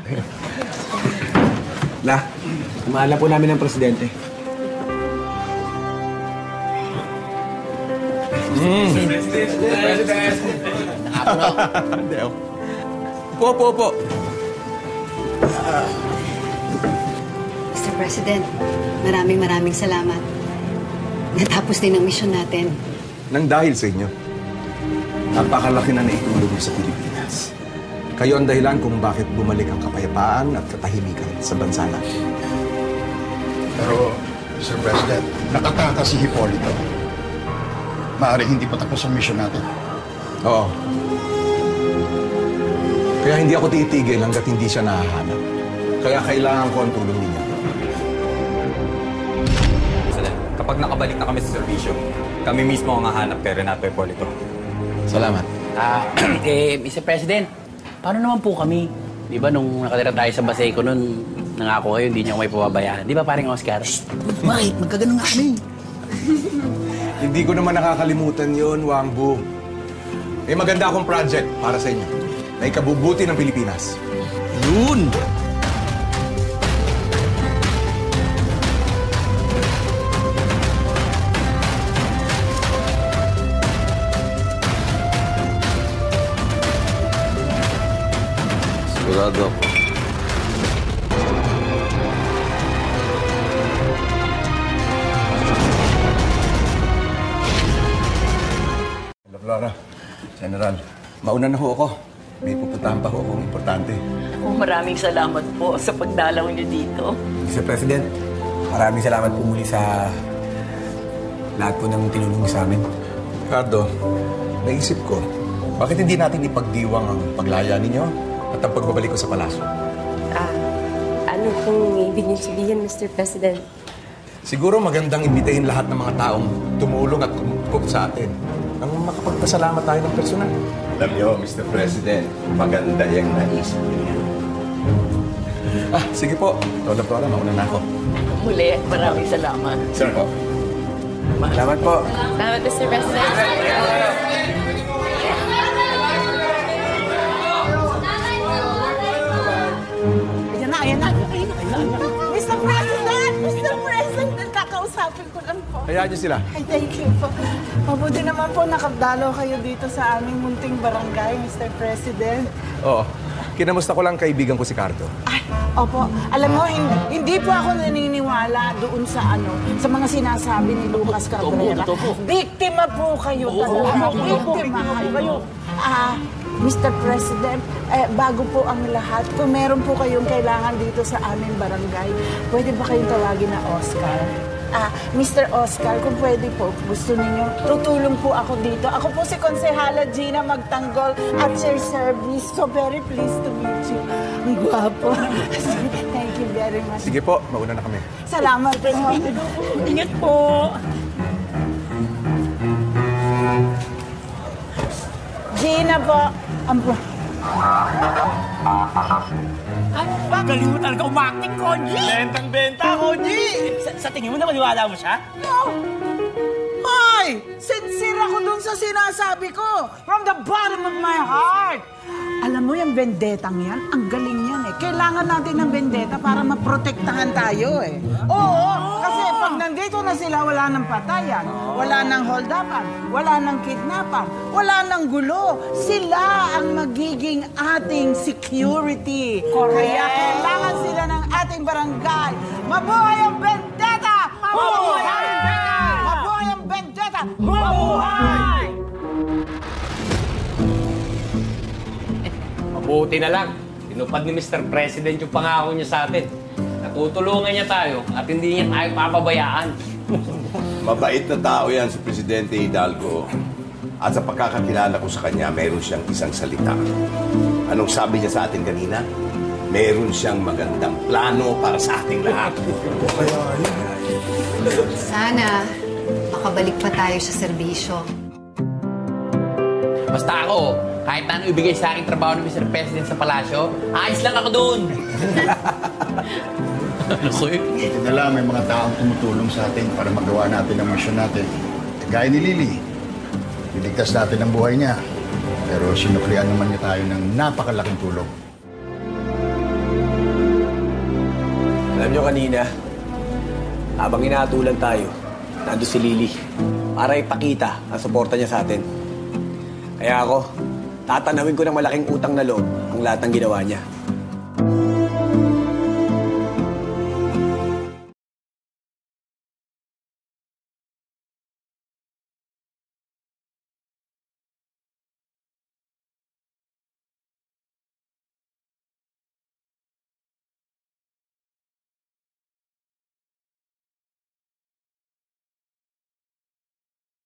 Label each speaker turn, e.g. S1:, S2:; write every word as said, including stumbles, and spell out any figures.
S1: La, umaala po namin ng presidente.
S2: Mm. President! Hindi ako. Po, po, po.
S3: mister President, maraming maraming salamat. Natapos din ang misyon natin.
S2: Nang dahil sa inyo, napakalaki na naitulong niyo sa Pilipinas. Kayo ang dahilan kung bakit bumalik ang kapayapaan at katahimikan sa bansa natin.
S4: Pero, mister President, nakataka si Hipolito. Maaaring hindi pa tapos ang mission natin.
S2: Oo. Kaya hindi ako titigil hanggat hindi siya nahahanap. Kaya kailangan ko ang tulong ninyo.
S5: Kapag nakabalik na kami sa serbisyo, kami mismo ang hahanap kay Renato Hipolito.
S2: Salamat.
S6: Ah, eh, mister President, paano naman po kami? Di ba nung nakatira tayo sa Baseco nun, nangako kayo, hindi niyo ako may pababayaan. Di ba paring Oscar?
S4: Bakit? Magkaganon nga kami.
S2: Hindi ko naman nakakalimutan yun, Wangbu. May maganda akong project para sa inyo na ikabubuti ng Pilipinas.
S4: Yun!
S2: Sigurado ako. Flora, General, mauna na ho ako. May pupuntahan pa ho akong importante.
S7: Oh, maraming salamat po sa pagdalaw niyo dito.
S1: mister President, maraming salamat po muli sa lahat po ng tinulong sa amin.
S2: Ricardo, naisip ko, bakit hindi natin ipagdiwang ang paglaya ninyo at ang pagbabalik ko sa palasyo?
S8: Ah, ano pong ibig niyo sabihin, mister President?
S2: Siguro magandang imbitahin lahat ng mga taong tumulong at kumukop sa atin nang makapagpasalamat tayo ng personal.
S9: Alam niyo, mister President, maganda yung naisip niyo.
S2: Ah, sige po. Lola Flora, mauna na ako.
S7: Muli, maraming salamat.
S2: Sir po.
S1: Salamat po.
S8: Salamat, mister President.
S10: Ayan na, ayan na. mister President! mister President! Kakausapin ko lang po.
S2: Hayaan niyo sila.
S10: Ay, thank you po. Mabuti naman po nakadalo kayo dito sa aming munting barangay, mister President.
S2: Oo. Kinamusta ko lang kaibigan ko si Cardo.
S10: Ay, opo. Alam mo, hindi, hindi po ako naniniwala doon sa ano, sa mga sinasabi ni Lucas Cabrera. Biktima po kayo talaga. Biktima kayo. Ah, mister President, eh, bago po ang lahat, kung meron po kayong kailangan dito sa aming barangay, pwede ba kayong tawagin na Oscar? Ah, mister Oscar, kung pwede po, gusto ninyo, tutulong po ako dito. Ako po si Konsehala Gina Magtanggol at your service. So very pleased to meet you. Ang gwapo. Thank you very much.
S2: Sige po, mauna na kami.
S10: Salamat po. Ingat po. Gina po. Ang
S6: Ay, galing mo talaga umakting, Konji!
S11: Bentang-benta, Konji!
S6: Sa, sa tingin mo na maniwala mo siya?
S10: No! Hoy! Sincere ako dun sa sinasabi ko! From the bottom of my heart! Alam mo yung vendetang yan, ang galing yan eh. Kailangan natin ng vendetta para maprotektahan tayo eh. Oo, kasi pag nandito na sila, wala nang patayan, wala nang hold-upan, wala nang kidnapan, wala nang gulo. Sila ang magiging ating security. Correct. Kaya kailangan sila ng ating barangay. Mabuhay ang vendetta! Mabuhay ang vendetta! Mabuhay ang vendetta! Mabuhay!
S6: Mabuti na lang. Tinupad ni mister President yung pangako niya sa atin. Natutulungan niya tayo at hindi niya tayo papabayaan.
S9: Mabait na tao yan si Presidente Hidalgo. At sa pagkakakilala ko sa kanya, mayroon siyang isang salita. Anong sabi niya sa atin kanina? Meron siyang magandang plano para sa ating lahat.
S3: Sana makabalik pa tayo sa serbisyo.
S6: Basta ako, kahit na ano ibigay sa aking trabaho ng mister President sa palasyo, ayos lang ako doon. Ano ko yun?
S4: Ito na lang, may mga taong tumutulong sa atin para magawa natin ang mission natin. Gaya ni Lily, niligtas natin ang buhay niya. Pero sinuklian naman niya tayo ng napakalaking tulong.
S1: kanina, habang inaatulan tayo, nandun si Lily para ipakita ang suporta niya sa atin. Kaya ako, tatanawin ko ng malaking utang na loob ang lahat ng ginawa niya.